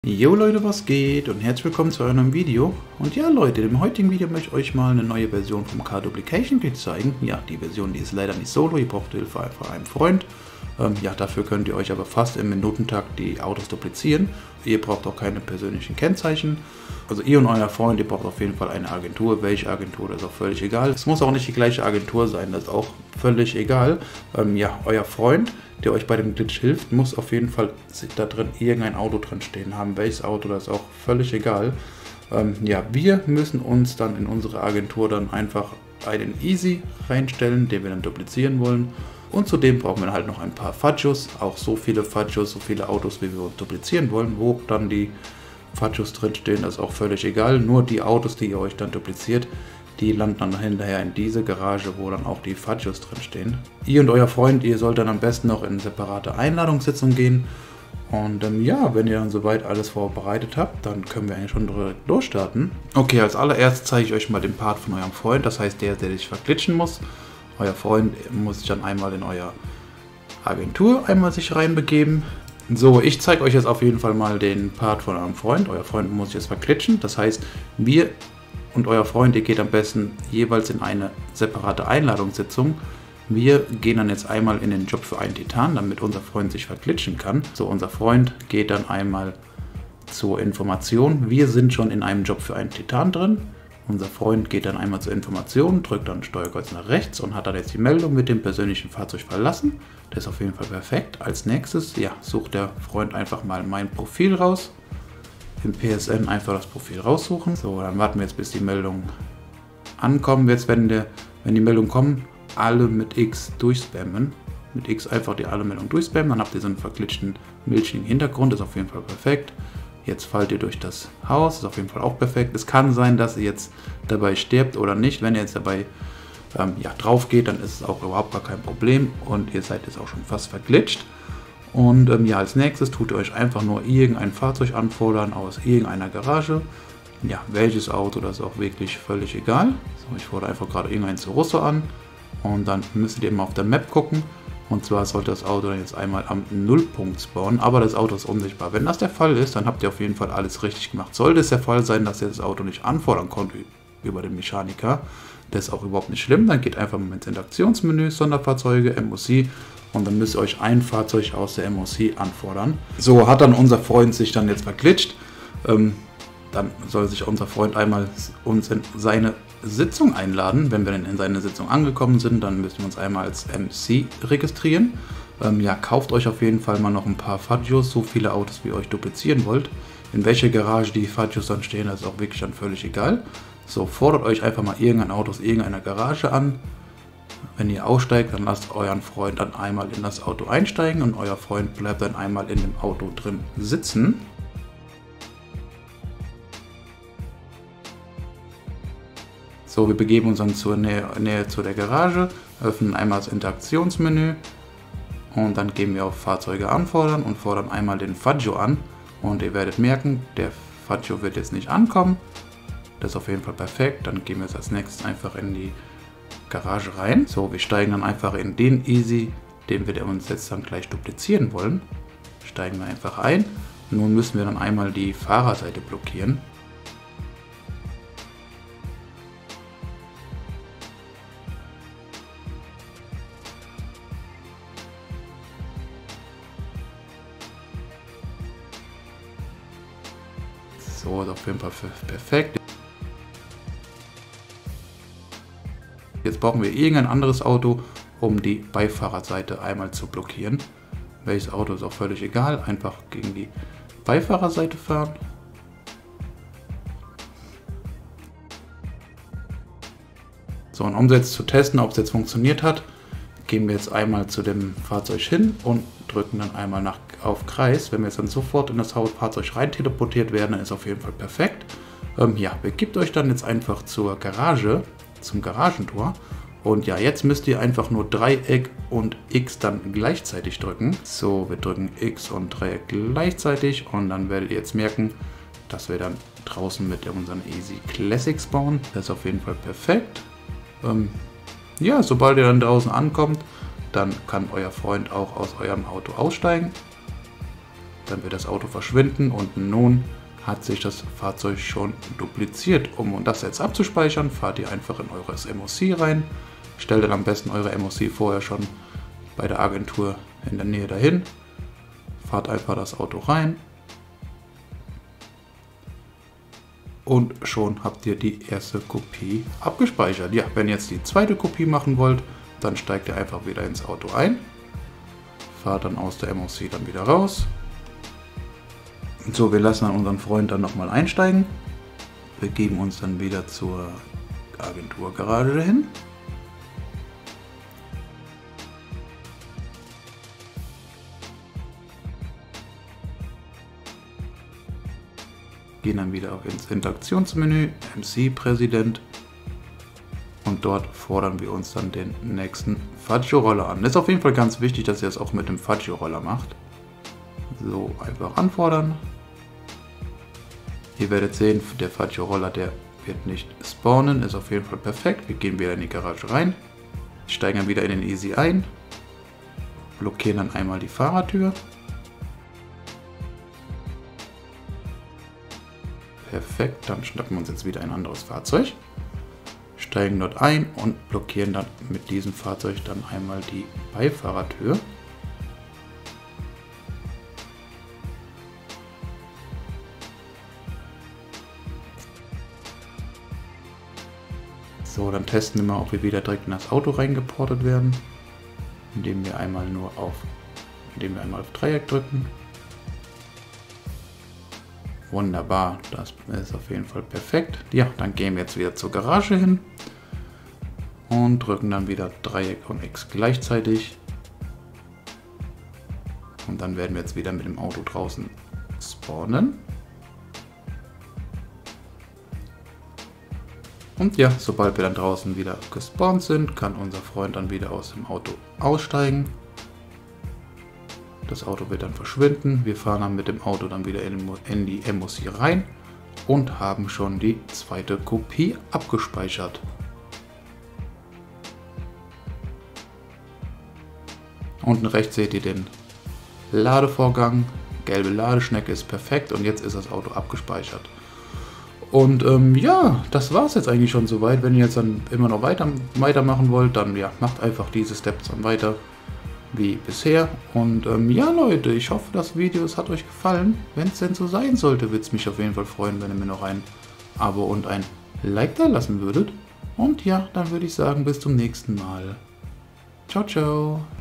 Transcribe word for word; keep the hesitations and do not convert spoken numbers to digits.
Jo Leute, was geht und herzlich willkommen zu einem neuen Video. Und ja Leute, im heutigen Video möchte ich euch mal eine neue Version vom Car Duplication Kit zeigen. Ja, die Version, die ist leider nicht solo, ihr braucht Hilfe von einem Freund. Ähm, ja, dafür könnt ihr euch aber fast im Minutentakt die Autos duplizieren. Ihr braucht auch keine persönlichen Kennzeichen. Also ihr und euer Freund, ihr braucht auf jeden Fall eine Agentur. Welche Agentur, das ist auch völlig egal. Es muss auch nicht die gleiche Agentur sein, das ist auch völlig egal. Ähm, ja, euer Freund, der euch bei dem Glitch hilft, muss auf jeden Fall da drin irgendein Auto drin stehen haben. Welches Auto, das ist auch völlig egal. Ähm, ja, wir müssen uns dann in unsere Agentur dann einfach einen Easy reinstellen, den wir dann duplizieren wollen. Und zudem brauchen wir halt noch ein paar Fudgios, auch so viele Fudgios, so viele Autos, wie wir uns duplizieren wollen, wo dann die Fudgios drin stehen, das ist auch völlig egal. Nur die Autos, die ihr euch dann dupliziert, die landen dann hinterher in diese Garage, wo dann auch die Fudgios drin stehen. Ihr und euer Freund, ihr sollt dann am besten noch in separate Einladungssitzung gehen. Und ähm, ja, wenn ihr dann soweit alles vorbereitet habt, dann können wir eigentlich schon direkt durchstarten. Okay, als allererstes zeige ich euch mal den Part von eurem Freund, das heißt der, der sich verglitschen muss. Euer Freund muss sich dann einmal in eure Agentur einmal sich reinbegeben. So, ich zeige euch jetzt auf jeden Fall mal den Part von eurem Freund. Euer Freund muss sich jetzt verglitschen, das heißt, wir und euer Freund, ihr geht am besten jeweils in eine separate Einladungssitzung. Wir gehen dann jetzt einmal in den Job für einen Titan, damit unser Freund sich verglitschen kann. So, unser Freund geht dann einmal zur Information. Wir sind schon in einem Job für einen Titan drin. Unser Freund geht dann einmal zur Information, drückt dann Steuerkreuz nach rechts und hat dann jetzt die Meldung mit dem persönlichen Fahrzeug verlassen. Das ist auf jeden Fall perfekt. Als nächstes, ja, sucht der Freund einfach mal mein Profil raus. Im P S N einfach das Profil raussuchen. So, dann warten wir jetzt, bis die Meldungen ankommen. Jetzt, wenn, der, wenn die Meldungen kommen, alle mit X durchspammen. Mit X einfach die alle Meldungen durchspammen. Dann habt ihr so einen verglitschten, milchigen Hintergrund. Das ist auf jeden Fall perfekt. Jetzt fallt ihr durch das Haus. Das ist auf jeden Fall auch perfekt. Es kann sein, dass ihr jetzt dabei stirbt oder nicht. Wenn ihr jetzt dabei ähm, ja, drauf geht, dann ist es auch überhaupt gar kein Problem. Und ihr seid jetzt auch schon fast verglitscht. Und ähm, ja, als nächstes tut ihr euch einfach nur irgendein Fahrzeug anfordern aus irgendeiner Garage. Ja, welches Auto, das ist auch wirklich völlig egal. So, ich fordere einfach gerade irgendein Russo an. Und dann müsstet ihr mal auf der Map gucken. Und zwar sollte das Auto dann jetzt einmal am Nullpunkt spawnen, aber das Auto ist unsichtbar. Wenn das der Fall ist, dann habt ihr auf jeden Fall alles richtig gemacht. Sollte es der Fall sein, dass ihr das Auto nicht anfordern konnte über den Mechaniker, das ist auch überhaupt nicht schlimm. Dann geht einfach mal ins Interaktionsmenü, Sonderfahrzeuge, M O C. Und dann müsst ihr euch ein Fahrzeug aus der M O C anfordern. So, hat dann unser Freund sich dann jetzt verglitscht. Ähm, dann soll sich unser Freund einmal uns in seine Sitzung einladen. Wenn wir dann in seine Sitzung angekommen sind, dann müssen wir uns einmal als M C registrieren. Ähm, ja, kauft euch auf jeden Fall mal noch ein paar Fudgios, so viele Autos, wie ihr euch duplizieren wollt. In welcher Garage die Fudgios dann stehen, das ist auch wirklich dann völlig egal. So, fordert euch einfach mal irgendein Auto aus irgendeiner Garage an. Wenn ihr aussteigt, dann lasst euren Freund dann einmal in das Auto einsteigen und euer Freund bleibt dann einmal in dem Auto drin sitzen. So, wir begeben uns dann zur Nähe, Nähe zu der Garage, öffnen einmal das Interaktionsmenü und dann gehen wir auf Fahrzeuge anfordern und fordern einmal den Fudgio an. Und ihr werdet merken, der Fudgio wird jetzt nicht ankommen. Das ist auf jeden Fall perfekt. Dann gehen wir jetzt als nächstes einfach in die Garage rein. So, wir steigen dann einfach in den Easy, den wir uns jetzt dann gleich duplizieren wollen. Steigen wir einfach ein. Nun müssen wir dann einmal die Fahrerseite blockieren. So, ist auf jeden Fall perfekt. Jetzt brauchen wir irgendein anderes Auto, um die Beifahrerseite einmal zu blockieren. Welches Auto ist auch völlig egal, einfach gegen die Beifahrerseite fahren. So, und um jetzt zu testen, ob es jetzt funktioniert hat, gehen wir jetzt einmal zu dem Fahrzeug hin und drücken dann einmal nach, auf Kreis. Wenn wir jetzt dann sofort in das Fahrzeug rein teleportiert werden, dann ist auf jeden Fall perfekt. Ähm, ja, begibt euch dann jetzt einfach zur Garage, zum Garagentor. Und ja, jetzt müsst ihr einfach nur Dreieck und X dann gleichzeitig drücken. So, wir drücken X und Dreieck gleichzeitig und dann werdet ihr jetzt merken, dass wir dann draußen mit unseren Easy Classics bauen. Das ist auf jeden Fall perfekt. Ähm, ja, sobald ihr dann draußen ankommt, dann kann euer Freund auch aus eurem Auto aussteigen. dann wird das Auto verschwinden und nun hat sich das Fahrzeug schon dupliziert. Um das jetzt abzuspeichern, fahrt ihr einfach in eures M O C rein, stellt dann am besten eure M O C vorher schon bei der Agentur in der Nähe dahin, fahrt einfach das Auto rein und schon habt ihr die erste Kopie abgespeichert. Ja, wenn ihr jetzt die zweite Kopie machen wollt, dann steigt ihr einfach wieder ins Auto ein, fahrt dann aus der M O C dann wieder raus. So, wir lassen dann unseren Freund dann nochmal einsteigen, begeben uns dann wieder zur Agenturgarage hin. Gehen dann wieder ins Interaktionsmenü, M C-Präsident, und dort fordern wir uns dann den nächsten Faggio-Roller an. Das ist auf jeden Fall ganz wichtig, dass ihr das auch mit dem Faggio-Roller macht. So, einfach anfordern. Ihr werdet sehen, der Faggio-Roller, der wird nicht spawnen, ist auf jeden Fall perfekt. Wir gehen wieder in die Garage rein, steigen dann wieder in den Easy ein, blockieren dann einmal die Fahrertür. Perfekt, dann schnappen wir uns jetzt wieder ein anderes Fahrzeug, steigen dort ein und blockieren dann mit diesem Fahrzeug dann einmal die Beifahrertür. So, dann testen wir mal, ob wir wieder direkt in das Auto reingeportet werden, indem wir einmal nur auf, indem wir einmal auf Dreieck drücken. Wunderbar, das ist auf jeden Fall perfekt. Ja, dann gehen wir jetzt wieder zur Garage hin und drücken dann wieder Dreieck und X gleichzeitig. Und dann werden wir jetzt wieder mit dem Auto draußen spawnen. Und ja, sobald wir dann draußen wieder gespawnt sind, kann unser Freund dann wieder aus dem Auto aussteigen. Das Auto wird dann verschwinden. Wir fahren dann mit dem Auto dann wieder in die M O C rein und haben schon die zweite Kopie abgespeichert. Unten rechts seht ihr den Ladevorgang. Gelbe Ladeschnecke ist perfekt und jetzt ist das Auto abgespeichert. Und ähm, ja, das war es jetzt eigentlich schon soweit. Wenn ihr jetzt dann immer noch weiter, weitermachen wollt, dann ja, macht einfach diese Steps dann weiter wie bisher. Und ähm, ja Leute, ich hoffe, das Video es hat euch gefallen. Wenn es denn so sein sollte, würde es mich auf jeden Fall freuen, wenn ihr mir noch ein Abo und ein Like da lassen würdet. Und ja, dann würde ich sagen, bis zum nächsten Mal. Ciao, ciao.